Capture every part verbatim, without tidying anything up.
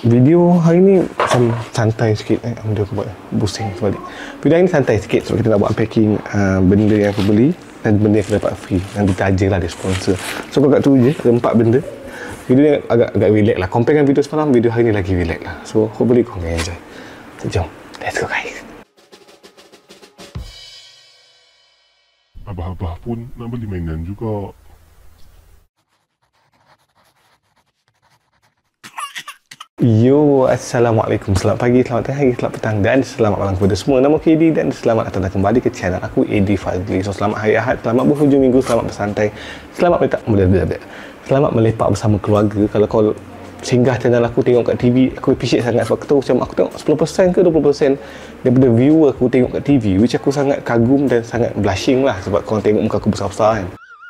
Video hari ni macam santai sikit eh. Benda aku buat pusing sebalik. Video hari ni santai sikit sebab kita nak buat unpacking uh, benda yang aku beli dan benda yang aku dapat free. Yang ditaja lah dia sponsor. So aku agak tu je, ada empat benda. Video ni agak agak relax lah. Compare dengan video semalam, video hari ni lagi relax lah. So hopefully kau akan enjoy. So jom, let's go guys. Abah-abah pun nak beli mainan juga. Yo, Assalamualaikum. Selamat pagi, selamat tengah hari, selamat petang dan selamat malam kepada semua. Nama aku Edi dan selamat datang kembali ke channel aku, Edi Fazli. So selamat hari Ahad, selamat berhujung minggu, selamat bersantai, selamat meletak muda-muda. Selamat melepak bersama keluarga. Kalau kau singgah channel aku, tengok kat T V, aku appreciate sangat sebab aku macam aku tengok sepuluh peratus ke dua puluh peratus daripada viewer aku tengok kat T V, which aku sangat kagum dan sangat blushing lah sebab korang tengok muka aku besar-besar kan.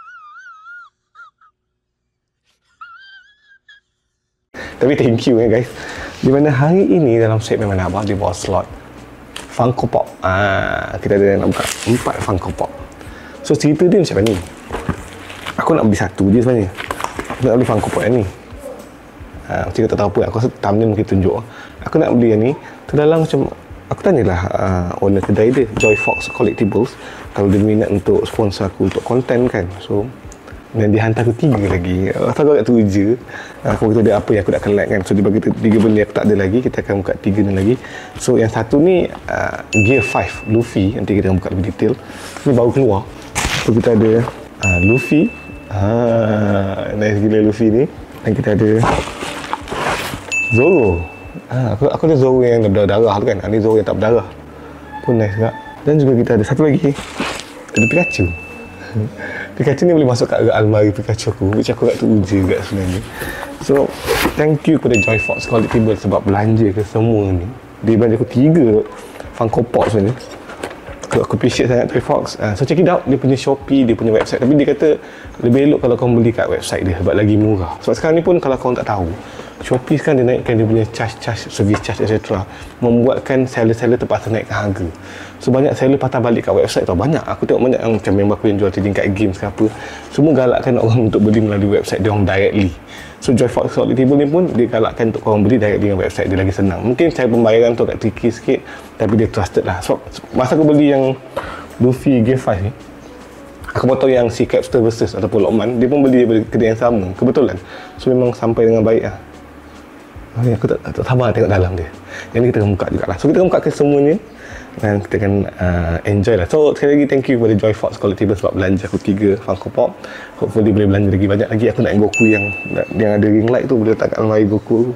Tapi thank you eh guys. Di mana hari ini dalam segmen Mana Abah dia bawa slot Funko Pop. Ah, kita ada nak buka empat Funko Pop. So cerita dia macam ni. Aku nak beli satu je sebenarnya. Aku nak beli Funko Pop yang ni. Ah, macam tak tahu apa. Aku rasa thumbnail mungkin tunjuk. Aku nak beli yang ni. Terdalam macam aku tanyalah uh, owner kedai dia, Joy Fox Collectibles, kalau dia minat untuk sponsor aku untuk konten kan. So dan dia hantar aku tiga lagi. Asal aku kat tu je. Aku kata ada apa yang aku nak collect kan. So dia bagi tiga benda yang aku tak ada lagi. Kita akan buka tiga ni lagi. So yang satu ni uh, Gear five Luffy. Nanti kita akan buka lebih detail. Ni baru keluar. So kita ada uh, Luffy. Ha, nice gila Luffy ni. Dan kita ada Zoro. Ha, aku, aku ada Zoro yang berdarah tu kan. Ini Zoro yang tak berdarah. Pun nice juga. Dan juga kita ada satu lagi. Ada Pikachu. Pikachu ni boleh masuk kat almari Pikachu aku, which aku kat tu je kat sebenarnya. So thank you kepada Joy Fox Collectibles sebab belanja ke semua ni. Dia belanja aku tiga Funko Pop sebenarnya. Aku, aku appreciate sangat Joy Fox. uh, So check it out. Dia punya Shopee, dia punya website. Tapi dia kata lebih elok kalau kau beli kat website dia sebab lagi murah. Sebab sekarang ni pun kalau kau tak tahu, Shopee sekarang dia naikkan dia punya charge-charge, service charge et cetera. Membuatkan seller-seller terpaksa naikkan harga. So banyak seller patah balik kat website tau. Banyak. Aku tengok banyak yang macam member aku yang jual trading kat games ke apa. Semua galakkan orang untuk beli melalui website dia orang directly. So Joy Fox Collectibles ni pun dia galakkan untuk korang beli directly dengan website dia lagi senang. Mungkin cara pembayaran tu agak tricky sikit, tapi dia trusted lah. So masa aku beli yang Luffy Gear five ni, aku baru tahu yang si Capster versus ataupun Lokman, dia pun beli daripada kedai yang sama. Kebetulan. So memang sampai dengan baik lah. Okay, aku tak, tak sabar tengok dalam dia. Yang ni kita akan buka jugalah. So kita akan buka ke semuanya dan kita akan uh, enjoy lah. So sekali lagi thank you kepada Joy Fox Collectibles sebab belanja aku tiga Funko Pop. Hopefully boleh belanja lagi banyak lagi. Aku nak yang Goku yang yang ada ring light tu, boleh letak kat almari Goku.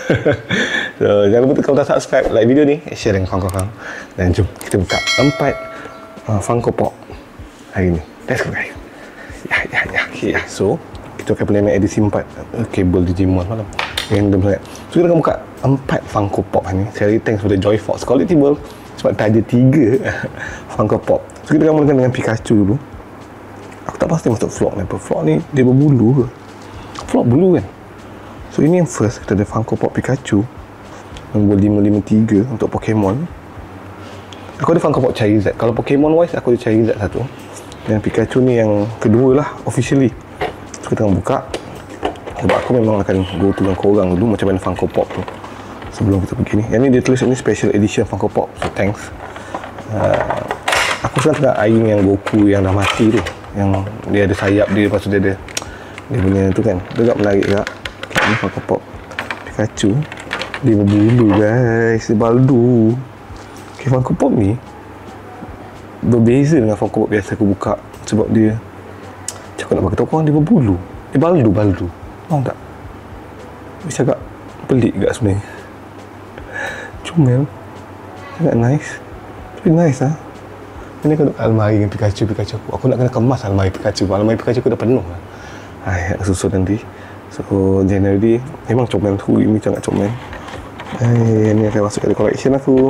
So jangan lupa tekan butang subscribe, like video ni, share dengan kawan-kawan. Dan jom kita buka empat uh, Funko Pop hari ni. Let's go guys. Ya ya ya. Okay, ya. So kita akan play edisi empat uh, kabel Digimon malam. Random sangat. So kita akan buka empat Funko Pop ni. Sekali thanks kepada Joy Fox Collectibles sebab tak ada tiga Funko Pop. So kita akan mulakan dengan Pikachu dulu. Aku tak pasti masuk vlog ni apa. Vlog ni dia berbulu ke? Vlog bulu kan? So ini yang first. Kita ada Funko Pop Pikachu nombor lima lima tiga untuk Pokemon. Aku ada Funko Pop Charizard. Kalau Pokemon wise aku ada Charizard satu. Dan Pikachu ni yang kedua lah officially. So kita akan buka. Sebab aku memang akan go to dengan korang dulu macam mana Funko Pop tu sebelum kita pergi ni. Yang ni dia tulis ni special edition Funko Pop. So thanks. uh, Aku sekarang tengah eyeing yang Goku yang dah mati tu, yang dia ada sayap dia, lepas tu dia ada dia punya tu kan. Dia agak menarik juga. Okay, ni Funko Pop Pikachu. Dia berbulu guys. Dia baldu. Okay, Funko Pop ni berbeza dengan Funko Pop biasa aku buka sebab dia macam aku nak bagi tahu korang, dia berbulu. Dia baldu baldu. Faham tak? Macam agak pelik juga sebenarnya. Comel. Sangat nice. Tapi nice lah. Ini aku duduk almari dengan Pikachu Pikachu aku. Aku nak kena kemas almari Pikachu. Almari Pikachu aku dah penuh lah. Hai, nak susun nanti. So generally memang comel tu. Ini sangat comel. Hai, ini akan masuk ke collection aku.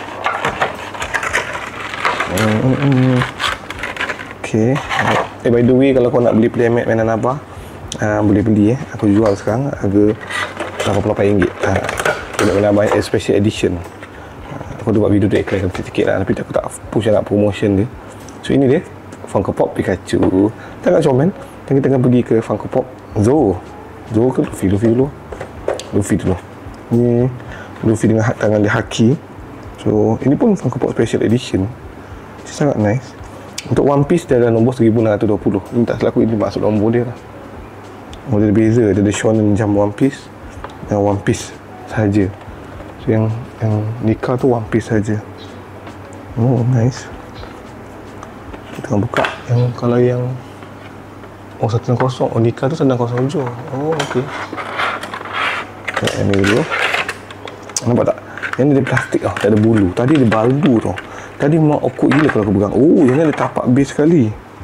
Hmm. Okay. Eh by the way, kalau kau nak beli playmat mainan Abah, Uh, boleh beli eh. Aku jual sekarang harga lapan puluh lapan ringgit. uh, Untuk menambah special edition. uh, Aku dah buat video tu iklan sikit-sikit lah. Tapi aku tak push nak promotion dia. So ini dia Funko Pop Pikachu. Sangat comel. Dan kita akan pergi ke Funko Pop Zoro. Zoro ke Luffy? Luffy dulu. Luffy dulu. Ni Luffy dengan tangan dia haki. So ini pun Funko Pop Special Edition. Sangat nice. Untuk One Piece dia ada nombor seribu enam ratus dua puluh. Ini tak salah aku, ini maksud nombor dia lah. Oh, dia beza. Dia ada Shonen Jump One Piece dan One Piece saja. So yang yang Nika tu One Piece saja. Oh nice. Kita akan buka yang kalau yang oh satu kosong. Oh Nika tu satu kosong hujung. Oh okey. Ini dulu. Nampak tak? Yang ni dia plastik tau, tak ada bulu. Tadi dia balbu tau. Tadi memang awkward gila kalau aku pegang. Oh, yang ni ada tapak base sekali.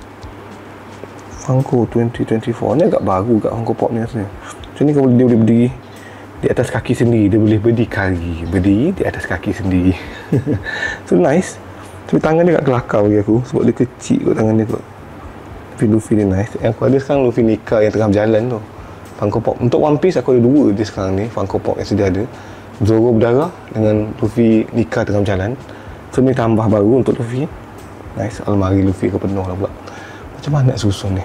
Funko dua ribu dua puluh empat. Ni agak baru kat Funko Pop ni rasanya. Macam ni kalau dia boleh berdiri di atas kaki sendiri. Dia boleh berdikari. Berdiri di atas kaki sendiri. So nice. Tapi tangan dia agak kelakar bagi aku. Sebab dia kecil kot tangan dia kot. Tapi Luffy dia nice. Yang aku ada sekarang Luffy Nika yang tengah berjalan tu. Funko Pop. Untuk One Piece aku ada dua je sekarang ni. Funko Pop yang sedia ada. Zoro berdarah dengan Luffy Nika tengah berjalan. So ni tambah baru untuk Luffy. Nice. Almari Luffy ke penuh lah pula. Macam mana nak susun ni?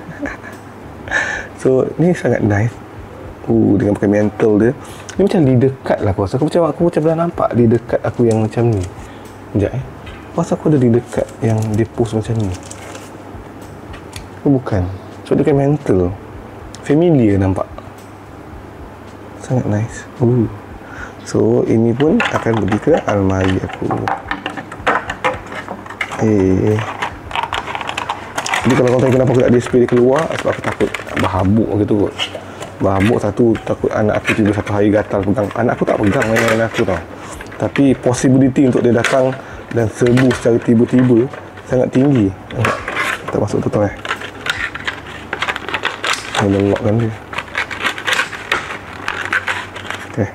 So ni sangat nice. Uh, dengan pakai mantle dia. Ni macam leader card lah aku rasa. Aku macam, aku macam pernah nampak leader card aku yang macam ni. Sekejap eh. Aku rasa aku ada leader card yang dia post macam ni. Oh bukan. So dia pakai mantle. Familiar nampak. Sangat nice. Uh. So ini pun akan pergi ke almari aku. Eh. Jadi kalau kau tanya kenapa aku tak display dia keluar, sebab aku takut berhabuk gitu kot. Berhabuk satu, takut anak aku tiba satu hari gatal pegang. Anak aku tak pegang mainan aku tau. Tapi possibility untuk dia datang dan serbu secara tiba-tiba sangat tinggi. Nampak? Tak masuk tu tau eh. Saya lelokkan dia. Okay.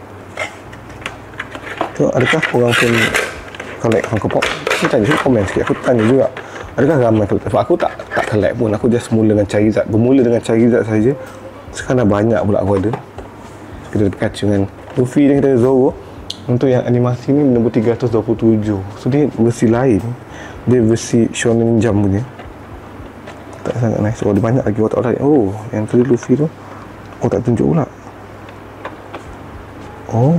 So, adakah korang pun collect Funko Pop? Aku tanya, saya komen sikit. Aku tanya juga, adakah ramai collect? Sebab aku tak tak collect pun. Aku just mula dengan Charizard. Bermula dengan Charizard saja. Sekarang dah banyak pula aku ada. Kita ada Pikachu dengan Luffy dan kita ada Zoro. Untuk yang animasi ni nombor tiga ratus dua puluh tujuh. So dia versi lain. Dia versi Shonen Jump punya. Tak sangat nice. Oh dia banyak lagi watak lain. Oh yang tadi Luffy tu. Oh tak tunjuk pula. Oh.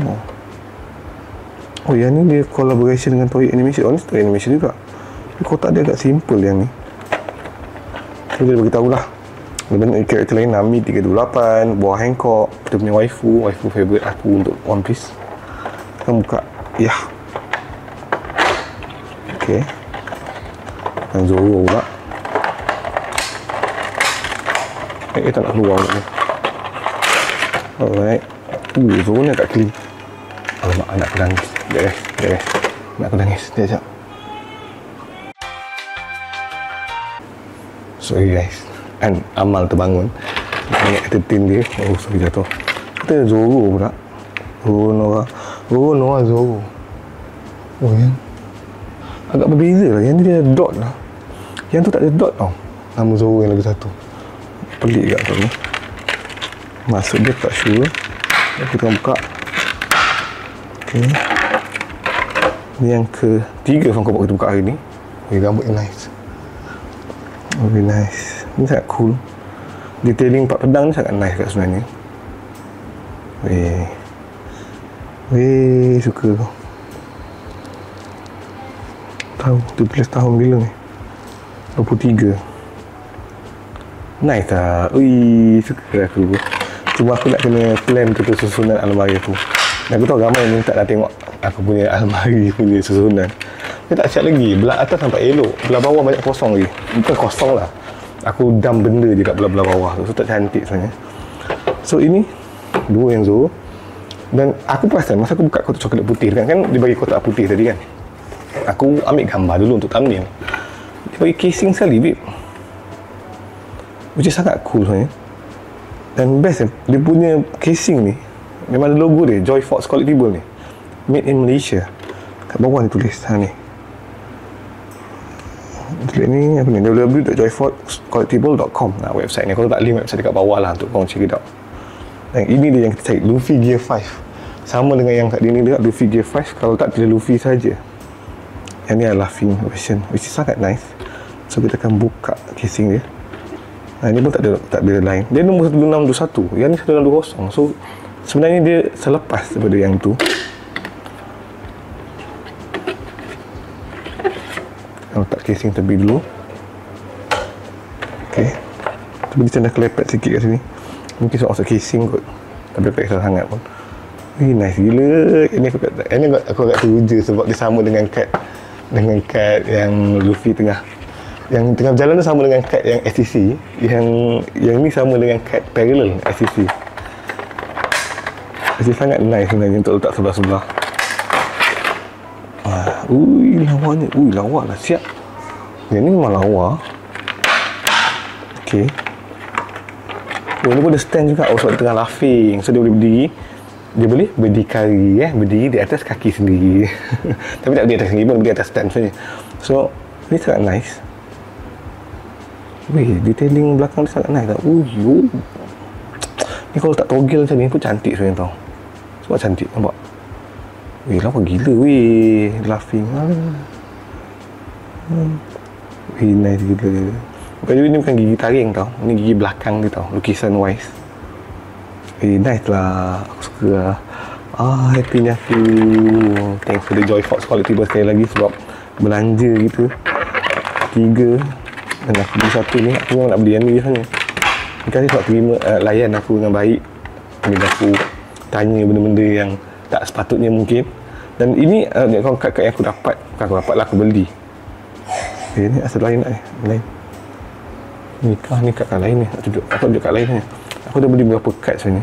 Oh yang ni dia collaboration dengan Toei Animation. Oh ni Toei Animation juga. Tapi kotak dia agak simple yang ni. So dia beritahu lah. Dia banyak karakter lain. Nami tiga dua lapan, Boa Hancock, kita punya waifu, waifu favourite aku untuk One Piece. Kita buka. Ya. Okay. Dan Zoro pula. Eh, kita nak keluar ni. Alright. Uh, Zoro ni agak clean. Alamak, anak aku nangis. Sekejap guys, sekejap guys. Anak aku nangis. Sekejap, sekejap. Sorry guys. Kan Amal terbangun. Ingat kata tin dia. Oh, sorry jatuh. Kita ada Zoro pula. Zoro Noah. Zoro Noah Zoro. Oh, yang agak berbeza lah. Yang ni dia ada dot lah. Yang tu tak ada dot tau. Nama Zoro yang lagi satu. Pelik kat tu. Masuk dia tak sure. Kita akan buka. Okay. Ni yang ketiga Funko Pop kita buka hari ni. Oh, gambar yang nice. Very nice. Ni sangat cool. Detailing empat pedang ni sangat nice kat sebenarnya. Weh. Weh, suka tu. Tahu, tujuh belas tahun bila ni? dua puluh tiga. Nice tak? Ui, suka aku. Cuma aku nak kena plan tu susunan almari aku. Dan aku tahu ramai yang minta nak tengok aku punya almari punya susunan. Dia tak siap lagi. Belah atas nampak elok. Belah bawah banyak kosong lagi. Bukan kosong lah. Aku dam benda je kat belah-belah bawah tu. So tak cantik sebenarnya. So ini dua yang Zoro. Dan aku perasan masa aku buka kotak coklat putih kan, kan dia bagi kotak putih tadi kan. Aku ambil gambar dulu untuk thumbnail. Dia bagi casing sekali babe. Which is sangat cool sebenarnya. Dan best dia punya casing ni memang ada logo dia, Joy Fox Collectible ni. Made in Malaysia. Kat bawah ni tulis ha ni. Tulis ni apa ni, w w w dot joy fox collectible dot com. Nah, website ni. Kalau tak link website dekat bawah lah untuk korang check it out. Dan ini dia yang kita cari, Luffy Gear five. Sama dengan yang kat sini dia, Luffy Gear five. Kalau tak pilih Luffy saja. Yang ni adalah fin version, which is sangat nice. So kita akan buka casing dia. Nah, ini pun tak ada tak ada lain. Dia nombor satu enam dua satu. Yang ni satu enam dua kosong. So Sebenarnya dia selepas daripada yang tu. Letak casing tepi dulu. Okey. Tapi dia dah kelepet sikit kat sini. Mungkin sebab masuk casing kot. Tapi tak kisah sangat pun. Eh, nice gila. Ini aku kat, ini aku, aku agak teruja sebab dia sama dengan kad dengan kad yang Luffy tengah. Yang tengah berjalan tu sama dengan kad yang S C C. Yang yang ni sama dengan kad parallel S C C. Masih sangat nice sebenarnya untuk letak sebelah-sebelah. Ah, ui, lawanya. Ui, lawa lah. Siap. Yang ni memang lawa. Okey. Oh, ni pun ada stand juga. Oh, sebab dia tengah laughing. So, dia boleh berdiri. Dia boleh berdikari, eh. Berdiri di atas kaki sendiri. Tapi tak berdiri atas sendiri pun, berdiri atas stand sebenarnya. So, ni sangat nice. Weh, detailing belakang dia sangat nice tak? Ui, oh. Ni kalau tak toggle macam ni pun cantik sebenarnya tau. Sebab cantik, nampak? Weh, lawa gila weh. Laughing. Hmm. Weh, nice gila. Bukan ni bukan gigi taring tau. Ni gigi belakang dia tau. Lukisan wise. Eh, nice lah. Aku suka lah. Ah, happy nya aku. Thanks for the Joy Fox Collectible sekali lagi sebab belanja gitu. Tiga. Dan aku beli satu ni. Aku memang nak beli yang ni biasanya. Terima kasih sebab terima uh, layan aku dengan baik. Bila aku tanya benda-benda yang tak sepatutnya mungkin. Dan ini uh, kad-kad yang aku dapat. Bukan aku dapat lah, aku beli. Eh, ni asal lain nak ni. Lain. Nikah ni kad lain ni. Aku tunjuk, aku tunjuk kad lain ni. Aku dah beli beberapa kad sebenarnya.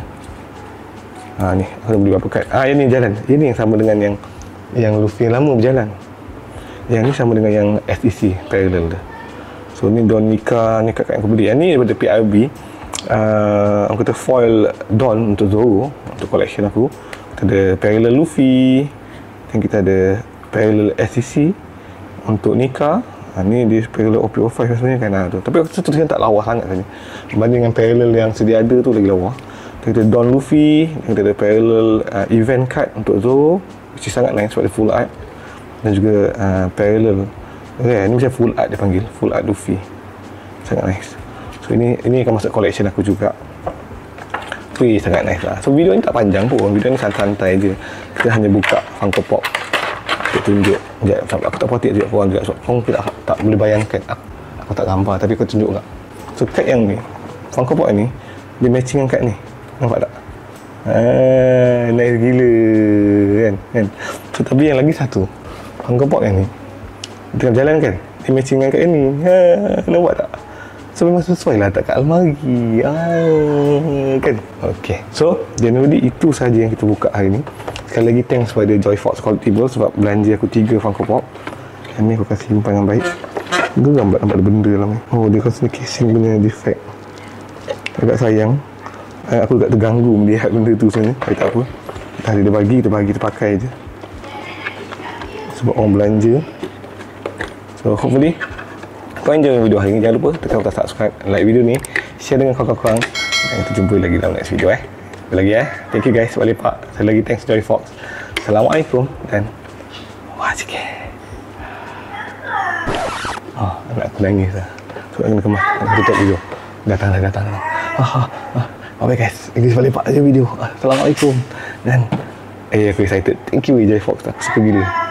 Ha ni, aku dah beli beberapa kad. Ah, yang ni jalan. Ini yang sama dengan yang yang Luffy yang lama berjalan. Yang ni sama dengan yang S E C parallel dia. So ni Don Nika ni kad yang aku beli. Yang ni daripada P R B. Uh, aku kata foil Don untuk Zoro untuk collection aku. Kita ada parallel Luffy. Dan kita ada parallel S E C untuk Nika. Ha, ni dia parallel O P O lima sebenarnya kan. Ha, tu. Tapi aku tu kan tak lawa sangat sebenarnya. Berbanding dengan parallel yang sedia ada tu lagi lawa. Kita ada Don Luffy, kita ada parallel uh, event card untuk Zoro, which is sangat nice sebab dia full art. Dan juga uh, parallel. Okay, ni macam full art dia panggil, full art Luffy. Sangat nice. So ini ini akan masuk collection aku juga. Wih, sangat nice lah. So video ni tak panjang pun, video ni santai-santai je. Kita hanya buka Funko Pop. Kita tunjuk. Sekejap, aku tak potik juga korang juga. So, korang tak, tak boleh bayangkan. Aku, aku tak gambar, tapi aku tunjuk tak. So, kad yang ni, Funko Pop ni, dia matching dengan kad ni. Nampak tak? Ah, nice gila kan? kan? So, tapi yang lagi satu, Funko Pop yang ni, dia tengah berjalan kan? Dia matching dengan kad ni. Ha, nampak tak? So, memang sesuai lah tak kat almari. Ah, kan? Okay. So, generally itu sahaja yang kita buka hari ni. Sekali lagi thanks pada Joy Fox Collectible sebab belanja aku tiga Funko Pop. Yang ni aku akan simpan dengan baik. Dia nampak nampak ada benda dalam ni. Oh, dia rasa casing punya defect. Agak sayang. Aku agak terganggu melihat benda tu sebenarnya. Tapi tak apa. Dah dia bagi, kita bagi, kita pakai je. Sebab orang belanja. So, hopefully kau enjoy video hari ni. Jangan lupa tekan butang subscribe, like video ni, share dengan kawan-kawan. Dan kita jumpa lagi dalam next video eh. Jumpa lagi eh. Thank you guys sebab lepak. Sekali lagi thanks Joy Fox. Assalamualaikum dan wajib. Oh, anak aku nangis lah. Sebab kena kemas. Aku tutup video. Datang dah, datang dah. Ah, ah, ah. Okay guys, ini sebab lepak je video. Assalamualaikum dan eh aku excited. Thank you Joy Fox. Aku suka gila.